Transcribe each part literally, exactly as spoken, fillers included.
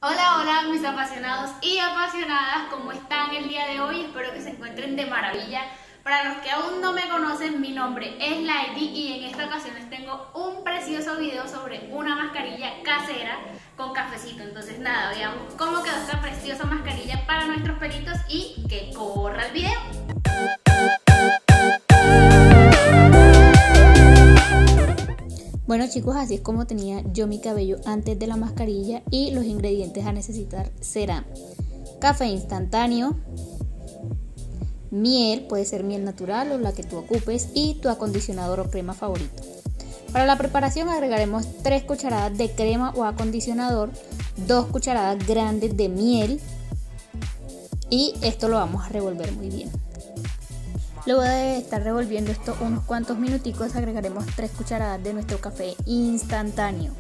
Hola, hola mis apasionados y apasionadas, ¿cómo están el día de hoy? Espero que se encuentren de maravilla. Para los que aún no me conocen, mi nombre es Lady y en esta ocasión les tengo un precioso video sobre una mascarilla casera con cafecito. Entonces nada, veamos cómo quedó esta preciosa mascarilla para nuestros pelitos y que corra el video. Bueno chicos, así es como tenía yo mi cabello antes de la mascarilla y los ingredientes a necesitar serán café instantáneo, miel, puede ser miel natural o la que tú ocupes, y tu acondicionador o crema favorito. Para la preparación agregaremos tres cucharadas de crema o acondicionador, dos cucharadas grandes de miel y esto lo vamos a revolver muy bien. Luego de estar revolviendo esto unos cuantos minuticos, agregaremos tres cucharadas de nuestro café instantáneo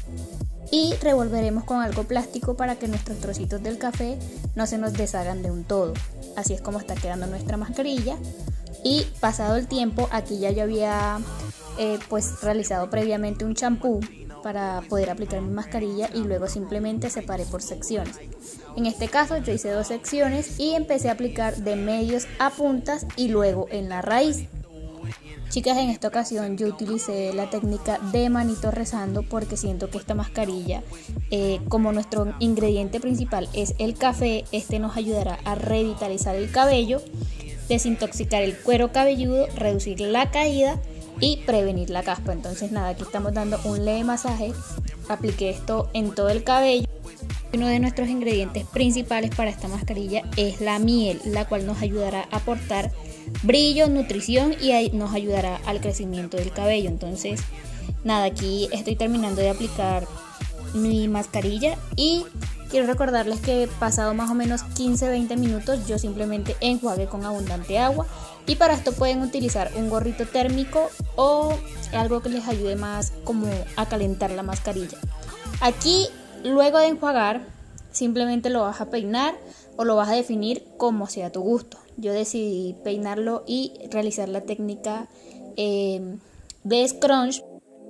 y revolveremos con algo plástico para que nuestros trocitos del café no se nos deshagan de un todo. Así es como está quedando nuestra mascarilla. Y pasado el tiempo, aquí ya yo había eh, pues realizado previamente un champú para poder aplicar mi mascarilla y luego simplemente separé por secciones. En este caso yo hice dos secciones y empecé a aplicar de medios a puntas y luego en la raíz. Chicas, en esta ocasión yo utilicé la técnica de manito rezando porque siento que esta mascarilla, eh, como nuestro ingrediente principal es el café, este nos ayudará a revitalizar el cabello, desintoxicar el cuero cabelludo, reducir la caída y prevenir la caspa. Entonces nada, aquí estamos dando un leve masaje. Apliqué esto en todo el cabello. Uno de nuestros ingredientes principales para esta mascarilla es la miel, la cual nos ayudará a aportar brillo, nutrición y nos ayudará al crecimiento del cabello. Entonces nada, aquí estoy terminando de aplicar mi mascarilla y quiero recordarles que pasado más o menos quince a veinte minutos yo simplemente enjuagué con abundante agua, y para esto pueden utilizar un gorrito térmico o algo que les ayude más como a calentar la mascarilla. Aquí luego de enjuagar simplemente lo vas a peinar o lo vas a definir como sea tu gusto. Yo decidí peinarlo y realizar la técnica eh, de scrunch.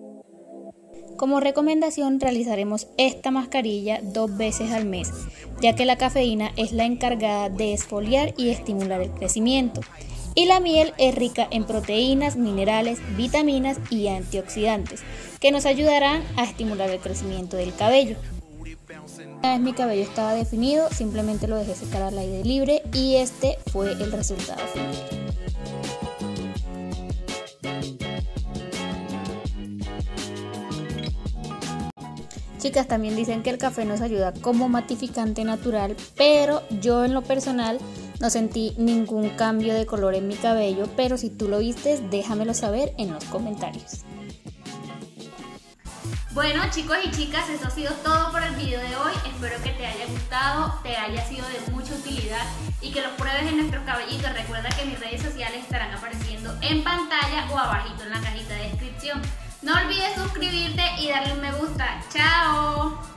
Como recomendación realizaremos esta mascarilla dos veces al mes, ya que la cafeína es la encargada de exfoliar y estimular el crecimiento. Y la miel es rica en proteínas, minerales, vitaminas y antioxidantes, que nos ayudarán a estimular el crecimiento del cabello. Una vez mi cabello estaba definido, simplemente lo dejé secar al aire libre y este fue el resultado final. Chicas, también dicen que el café nos ayuda como matificante natural, pero yo en lo personal no sentí ningún cambio de color en mi cabello, pero si tú lo vistes, déjamelo saber en los comentarios. Bueno chicos y chicas, eso ha sido todo por el video de hoy. Espero que te haya gustado, te haya sido de mucha utilidad y que los pruebes en nuestros cabellitos. Recuerda que mis redes sociales estarán apareciendo en pantalla o abajito en la cajita de descripción. No olvides suscribirte y darle un me gusta. ¡Chao!